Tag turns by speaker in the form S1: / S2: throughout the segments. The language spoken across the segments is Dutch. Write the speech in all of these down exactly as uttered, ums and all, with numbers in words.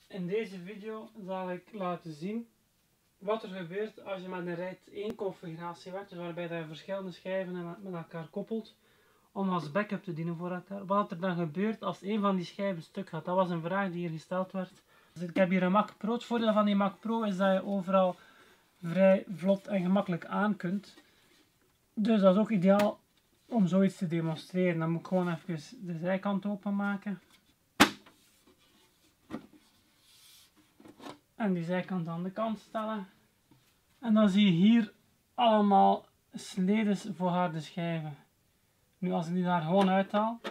S1: In deze video zal ik laten zien wat er gebeurt als je met een RAID één configuratie werkt, dus waarbij je verschillende schijven met elkaar koppelt om als backup te dienen voor elkaar. Wat er dan gebeurt als een van die schijven stuk gaat, dat was een vraag die hier gesteld werd. Dus ik heb hier een Mac Pro. Het voordeel van die Mac Pro is dat je overal vrij vlot en gemakkelijk aan kunt. Dus dat is ook ideaal om zoiets te demonstreren. Dan moet ik gewoon even de zijkant openmaken. En die zijkant aan de kant stellen. En dan zie je hier allemaal sledes voor harde schijven. Nu als ik die daar gewoon uithaal,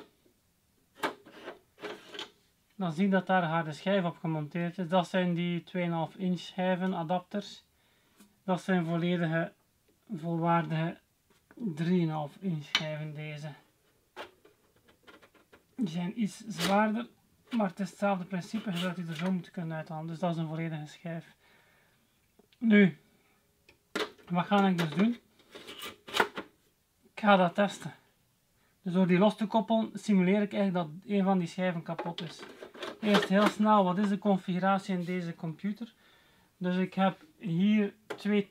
S1: dan zie je dat daar een harde schijf op gemonteerd is. Dat zijn die twee komma vijf inch schijven, adapters. Dat zijn volledige, volwaardige drie komma vijf inch schijven deze. Die zijn iets zwaarder, maar het is hetzelfde principe, je zou die er zo moeten kunnen uithalen. Dus dat is een volledige schijf. Nu, wat ga ik dus doen? Ik ga dat testen. Dus door die los te koppelen simuleer ik eigenlijk dat een van die schijven kapot is. Eerst heel snel, wat is de configuratie in deze computer? Dus ik heb hier twee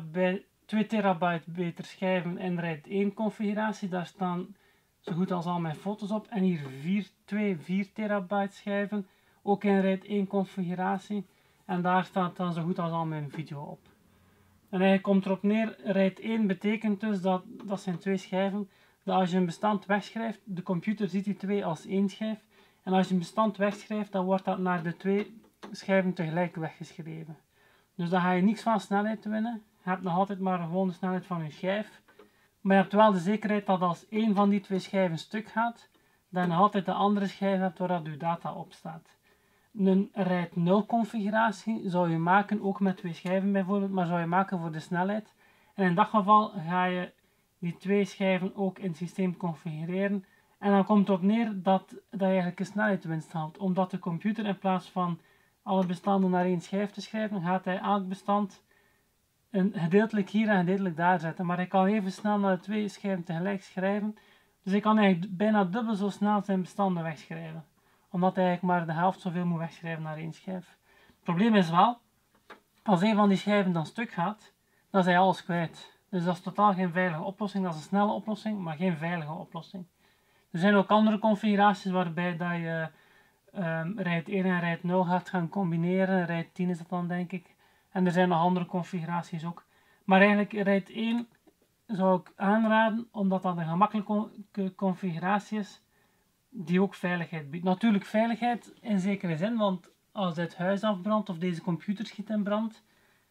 S1: terabyte beter schijven in RAID één configuratie. Daar staan zo goed als al mijn foto's op. En hier vier, twee vier terabyte schijven, ook in RAID één configuratie. En daar staat dan zo goed als al mijn video op. En eigenlijk komt erop neer, RAID één betekent dus dat, dat zijn twee schijven, dat als je een bestand wegschrijft, de computer ziet die twee als één schijf. En als je een bestand wegschrijft, dan wordt dat naar de twee schijven tegelijk weggeschreven. Dus dan ga je niks van snelheid winnen. Je hebt nog altijd maar gewoon de snelheid van je schijf. Maar je hebt wel de zekerheid dat als één van die twee schijven stuk gaat, dan nog altijd de andere schijf hebt waar dat je data op staat. Een RAID nul configuratie zou je maken, ook met twee schijven bijvoorbeeld, maar zou je maken voor de snelheid. En in dat geval ga je die twee schijven ook in het systeem configureren. En dan komt het op neer dat, dat je eigenlijk een snelheidswinst haalt. Omdat de computer in plaats van alle bestanden naar één schijf te schrijven, gaat hij elk bestand een gedeeltelijk hier en gedeeltelijk daar zetten. Maar hij kan even snel naar de twee schijven tegelijk schrijven. Dus hij kan eigenlijk bijna dubbel zo snel zijn bestanden wegschrijven. Omdat hij eigenlijk maar de helft zoveel moet wegschrijven naar één schijf. Het probleem is wel, als een van die schijven dan stuk gaat, dan is hij alles kwijt. Dus dat is totaal geen veilige oplossing. Dat is een snelle oplossing, maar geen veilige oplossing. Er zijn ook andere configuraties waarbij dat je um, RAID één en RAID nul gaat gaan combineren. RAID tien is dat dan, denk ik. En er zijn nog andere configuraties ook. Maar eigenlijk RAID één zou ik aanraden, omdat dat een gemakkelijke configuratie is die ook veiligheid biedt. Natuurlijk veiligheid in zekere zin, want als het huis afbrandt of deze computer schiet in brand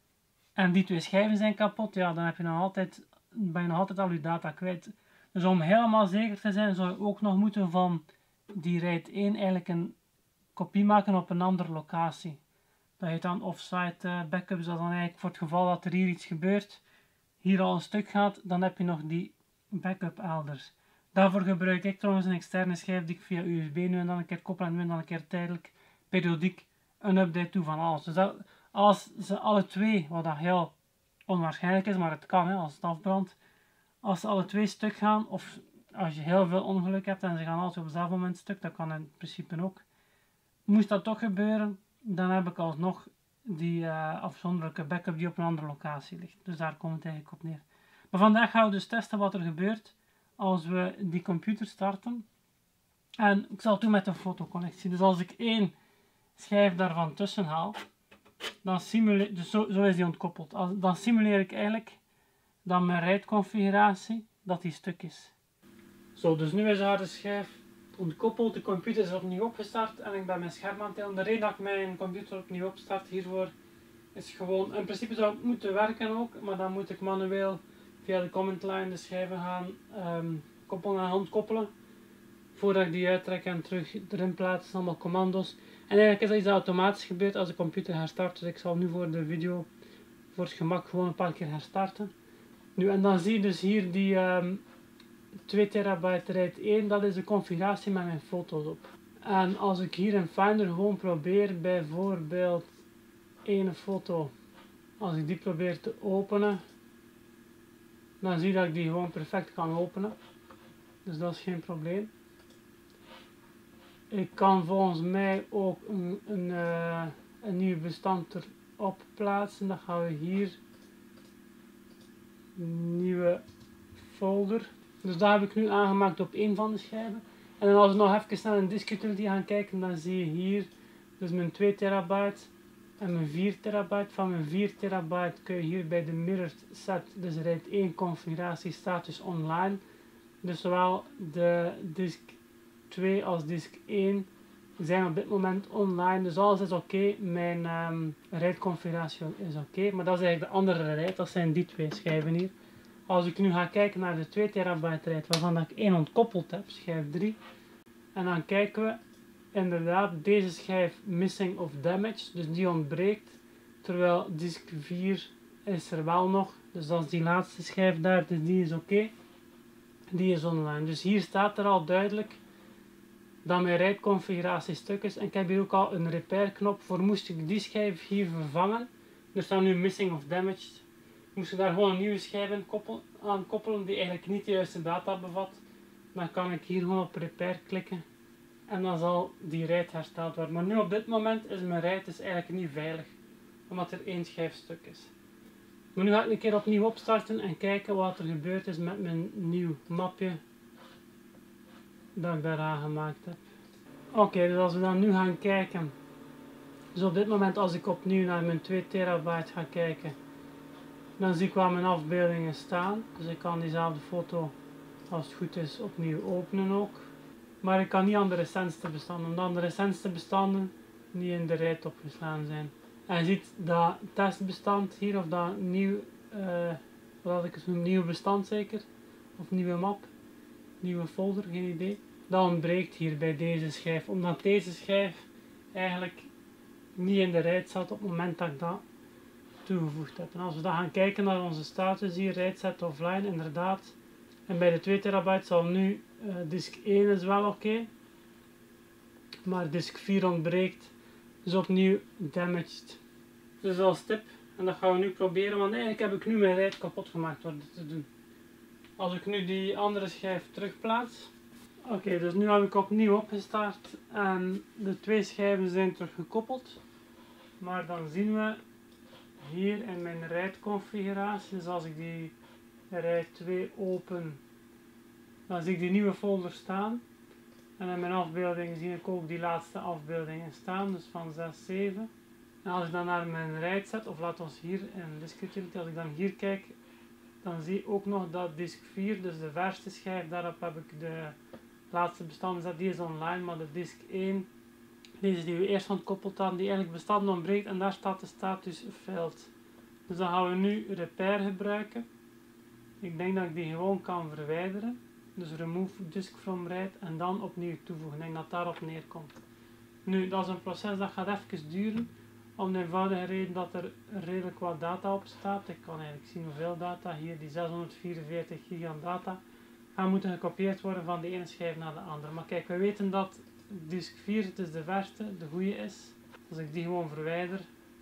S1: en die twee schijven zijn kapot, ja, dan heb je nog altijd, ben je nog altijd al je data kwijt. Dus om helemaal zeker te zijn, zou je ook nog moeten van die RAID één eigenlijk een kopie maken op een andere locatie. Dat heet dan offsite uh, backups, dat dan eigenlijk voor het geval dat er hier iets gebeurt, hier al een stuk gaat, dan heb je nog die backup elders. Daarvoor gebruik ik trouwens een externe schijf die ik via U S B nu en dan een keer koppel en nu en dan een keer tijdelijk, periodiek, een update toe van alles. Dus dat, als ze alle twee, wat dat heel onwaarschijnlijk is, maar het kan hè, als het afbrandt, als ze alle twee stuk gaan, of als je heel veel ongeluk hebt en ze gaan altijd op hetzelfde moment stuk, dat kan in principe ook. Moest dat toch gebeuren, dan heb ik alsnog die uh, afzonderlijke backup die op een andere locatie ligt. Dus daar komt het eigenlijk op neer. Maar vandaag gaan we dus testen wat er gebeurt als we die computer starten. En ik zal het doen met een fotoconnectie. Dus als ik één schijf daarvan tussen haal, dan simuleer, dus zo, zo is die ontkoppeld. Als, dan simuleer ik eigenlijk dat mijn RAID configuratie, dat die stuk is. Zo, dus nu is de harde schijf ontkoppeld, de computer is opnieuw opgestart en ik ben mijn scherm aan het tellen. De reden dat ik mijn computer opnieuw opstart hiervoor is gewoon, in principe zou het moeten werken ook, maar dan moet ik manueel via de command line de schijven gaan um, koppelen en ontkoppelen. Voordat ik die uittrek en terug erin plaats, allemaal commando's. En eigenlijk is dat iets dat automatisch gebeurt als de computer herstart, dus ik zal nu voor de video, voor het gemak, gewoon een paar keer herstarten. Nu, en dan zie je dus hier die um, twee terabyte RAID één, dat is de configuratie met mijn foto's op. En als ik hier in Finder gewoon probeer bijvoorbeeld één foto, als ik die probeer te openen, dan zie je dat ik die gewoon perfect kan openen. Dus dat is geen probleem. Ik kan volgens mij ook een, een, uh, een nieuw bestand erop plaatsen. Dan gaan we hier nieuwe folder. Dus dat heb ik nu aangemaakt op één van de schijven. En dan als we nog even naar een disk utility gaan kijken, dan zie je hier dus mijn twee terabyte en mijn vier terabyte. Van mijn vier terabyte kun je hier bij de mirrored set, dus RAID één configuratie status online. Dus zowel de disk twee als disk één zijn op dit moment online. Dus alles is oké. Okay. Mijn um, RAID configuratie is oké. Okay. Maar dat is eigenlijk de andere RAID. Dat zijn die twee schijven hier. Als ik nu ga kijken naar de twee terabyte RAID, waarvan ik één ontkoppeld heb, schijf drie. En dan kijken we inderdaad deze schijf missing of damaged. Dus die ontbreekt. Terwijl disk vier is er wel nog. Dus dat is die laatste schijf daar. Dus die is oké. Okay. Die is online. Dus hier staat er al duidelijk dat mijn RAID configuratie stuk is. En ik heb hier ook al een repair knop voor moest ik die schijf hier vervangen. Er staat nu missing of damaged. Moest ik daar gewoon een nieuwe schijf aan koppelen die eigenlijk niet de juiste data bevat. Dan kan ik hier gewoon op repair klikken. En dan zal die RAID hersteld worden. Maar nu op dit moment is mijn RAID dus eigenlijk niet veilig. Omdat er één schijf stuk is. Maar nu ga ik een keer opnieuw opstarten en kijken wat er gebeurd is met mijn nieuw mapje dat ik daar aangemaakt heb. Oké, okay, dus als we dan nu gaan kijken. Dus op dit moment als ik opnieuw naar mijn twee terabyte ga kijken. Dan zie ik waar mijn afbeeldingen staan. Dus ik kan diezelfde foto als het goed is opnieuw openen ook. Maar ik kan niet aan de recentste bestanden. Omdat de recentste bestanden niet in de RAID opgeslaan zijn. En je ziet dat testbestand hier, of dat nieuw, uh, wat had ik het noem, nieuw bestand zeker, of nieuwe map, nieuwe folder, geen idee. Dat ontbreekt hier bij deze schijf, omdat deze schijf eigenlijk niet in de RAID zat op het moment dat ik dat toegevoegd heb. En als we dan gaan kijken naar onze status hier, RAID set offline, inderdaad. En bij de twee terabyte zal nu uh, disk één is wel oké, okay, maar disk vier ontbreekt, dus opnieuw damaged. Dus als tip, en dat gaan we nu proberen, want eigenlijk heb ik nu mijn RAID kapot gemaakt door dit te doen. Als ik nu die andere schijf terugplaats. Oké, okay, dus nu heb ik opnieuw opgestart en de twee schijven zijn terug gekoppeld. Maar dan zien we hier in mijn RAID configuratie, dus als ik die RAID twee open, dan zie ik die nieuwe folder staan. En in mijn afbeeldingen zie ik ook die laatste afbeeldingen staan, dus van zes, zeven. En als ik dan naar mijn RAID zet, of laat ons hier in disk utility, als ik dan hier kijk, dan zie ik ook nog dat disk vier, dus de verste schijf, daarop heb ik de laatste bestanden gezet, die is online, maar de disk één, deze die we eerst ontkoppeld hadden, die eigenlijk bestanden ontbreekt en daar staat de status failed. Dus dan gaan we nu repair gebruiken. Ik denk dat ik die gewoon kan verwijderen. Dus remove disk from RAID en dan opnieuw toevoegen. Ik denk dat daarop neerkomt. Nu, dat is een proces dat gaat even duren. Om de eenvoudige reden dat er redelijk wat data op staat. Ik kan eigenlijk zien hoeveel data. Hier die zeshonderdvierenveertig giga data. Gaan moeten gekopieerd worden van de ene schijf naar de andere. Maar kijk, we weten dat disk vier, het is de verste, de goede is. Als ik die gewoon verwijder.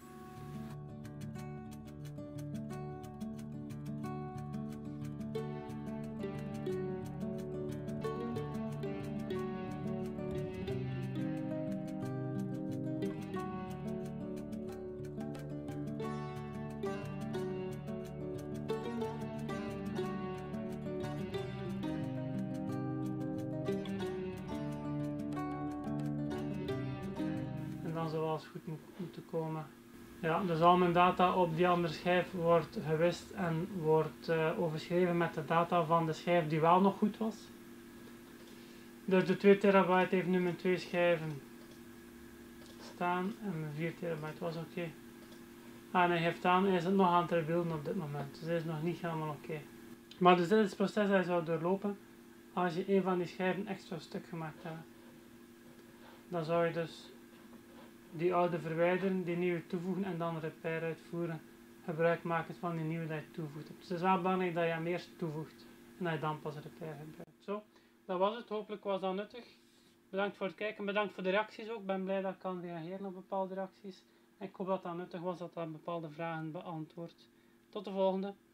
S1: Dan zoals goed moet moeten komen. Ja, dus al mijn data op die andere schijf wordt gewist en wordt uh, overschreven met de data van de schijf die wel nog goed was. Dus de twee terabyte heeft nu mijn twee schijven staan en mijn vier terabyte was oké. Okay. Ah, en hij heeft aan, hij is het nog aan het rebuilden op dit moment, dus hij is nog niet helemaal oké. Okay. Maar dus dit is het proces dat je zou doorlopen als je een van die schijven extra stuk gemaakt hebt. Dan zou je dus die oude verwijderen, die nieuwe toevoegen en dan repair uitvoeren. Gebruik maken van die nieuwe dat je toevoegt. Dus het is wel belangrijk dat je hem eerst toevoegt en dat je dan pas repair gebruikt. Zo, dat was het. Hopelijk was dat nuttig. Bedankt voor het kijken, bedankt voor de reacties ook. Ik ben blij dat ik kan reageren op bepaalde reacties. En ik hoop dat dat nuttig was, dat dat bepaalde vragen beantwoordt. Tot de volgende.